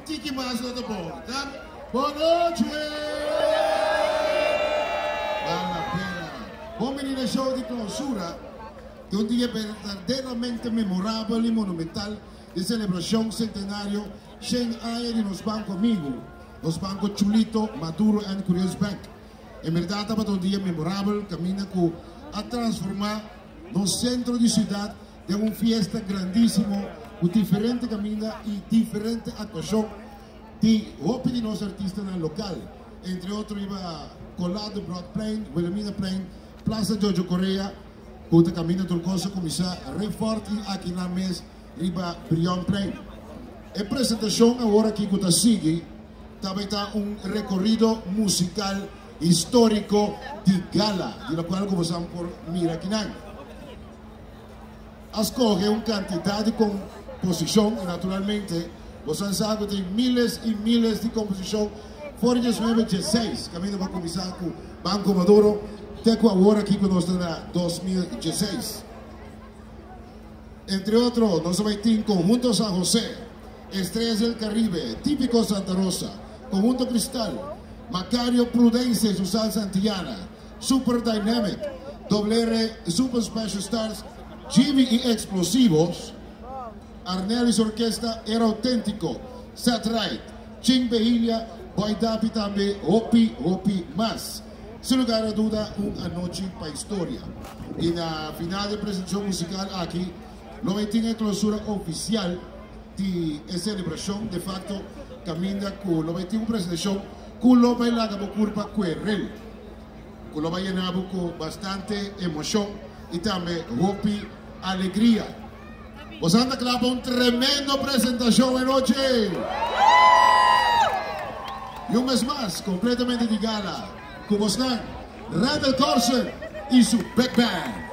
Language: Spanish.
tiki más de porta. Boa noite! Vale la pena. Bom menino show de clausura de un día verdaderamente memorable y monumental de celebración centenario Shen Ayer y nos bancos amigos, los bancos Chulito, Maduro y Curious Bank. En verdad estaba un día memorable, camina a transformar los centros de ciudad de una fiesta grandísimo, con diferente camina y diferente actuación de los artistas en el local. Entre otros iba Colado Broad Plain, Wilhelmina Plain, Plaza Jojo Correa, que camina turcosa comisar Refort y aquí en la mes iba Brion Plain. En presentación ahora que sigue, también está un recorrido musical histórico de gala, de la cual comenzamos por Miraquinan. Escoge una cantidad de composición y naturalmente vos han sabido de miles y miles de composición fuera de 2016, camino para comenzar con Banco Maduro, teco ahora aquí con nosotros en 2016. Entre otros, nos metimos Conjunto San José, Estrellas del Caribe, Típico Santa Rosa, Conjunto Cristal, Macario Prudencia y su salsa antillana, Super Dynamic, WR Super Special Stars, Jimmy y Explosivos, Arnel y su orquesta Era Auténtico, Satright, Ching Behilia, Boydapi también, Opi más. Sin lugar a duda, una noche para historia. Y la final de presentación musical aquí, lo metí en clausura oficial de celebración de facto, camina con lo metí en presentación, con lo bailado por curva cuerrel, con lo bailado con bastante emoción y también Opi alegría. Vos anda claro un tremendo presentación de noche. Y un mes más, completamente de gala, como están Randall Carson y su Big Band.